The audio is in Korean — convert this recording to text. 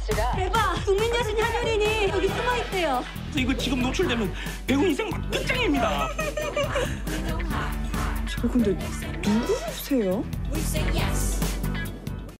아저씨가 대박! 국민 여신 한효린이 여기 숨어 있대요. 이거 지금 노출되면 배우 인생 막 끝장입니다. 저 근데 누구세요?